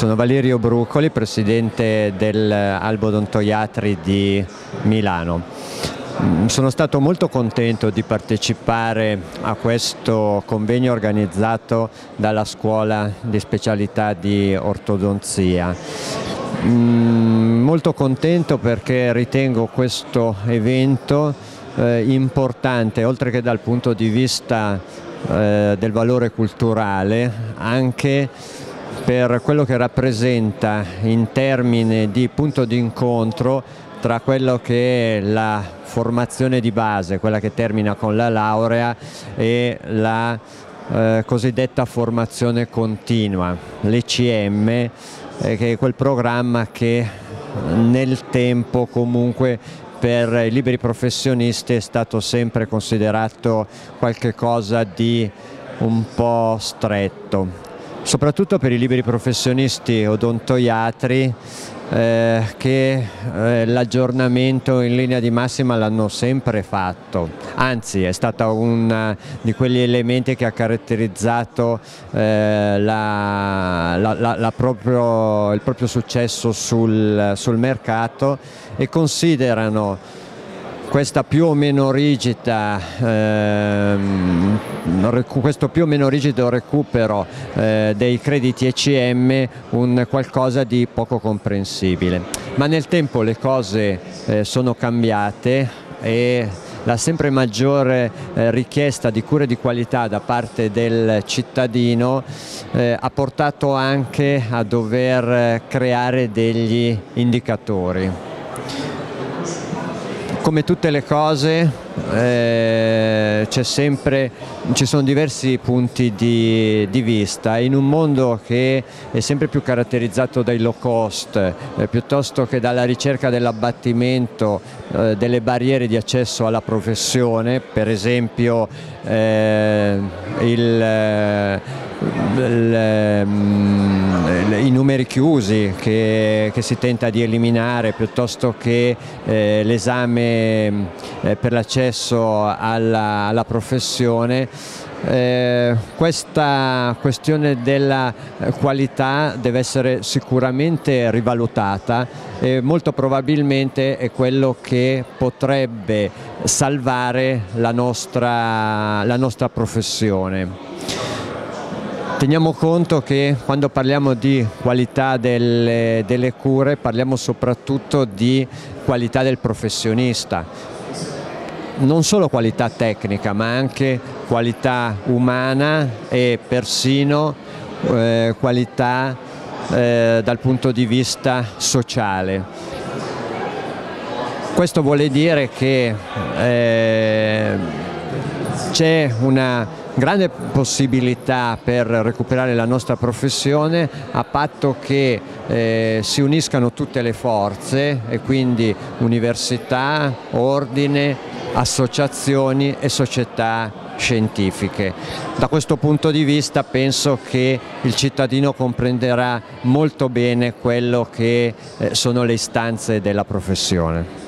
Sono Valerio Brucoli, presidente dell'Albo Odontoiatri di Milano. Sono stato molto contento di partecipare a questo convegno organizzato dalla Scuola di Specialità di Ortodonzia. Molto contento perché ritengo questo evento importante, oltre che dal punto di vista del valore culturale, anche per quello che rappresenta in termini di punto di incontro tra quello che è la formazione di base, quella che termina con la laurea, e la cosiddetta formazione continua, l'ECM, che è quel programma che nel tempo comunque per i liberi professionisti è stato sempre considerato qualche cosa di un po' stretto, soprattutto per i liberi professionisti odontoiatri che l'aggiornamento in linea di massima l'hanno sempre fatto, anzi è stato uno di quegli elementi che ha caratterizzato il proprio successo sul mercato, e considerano questa più o meno rigida, questo più o meno rigido recupero dei crediti ECM un qualcosa di poco comprensibile. Ma nel tempo le cose sono cambiate e la sempre maggiore richiesta di cure di qualità da parte del cittadino ha portato anche a dover creare degli indicatori. Come tutte le cose ci sono diversi punti di vista. In un mondo che è sempre più caratterizzato dai low cost, piuttosto che dalla ricerca dell'abbattimento delle barriere di accesso alla professione, per esempio i numeri chiusi che si tenta di eliminare, piuttosto che l'esame per l'accesso alla professione, questa questione della qualità deve essere sicuramente rivalutata e molto probabilmente è quello che potrebbe salvare la nostra professione. Teniamo conto che quando parliamo di qualità delle cure parliamo soprattutto di qualità del professionista, non solo qualità tecnica ma anche qualità umana e persino qualità dal punto di vista sociale. Questo vuole dire che c'è una grande possibilità per recuperare la nostra professione, a patto che si uniscano tutte le forze, e quindi università, ordine, associazioni e società scientifiche. Da questo punto di vista penso che il cittadino comprenderà molto bene quello che sono le istanze della professione.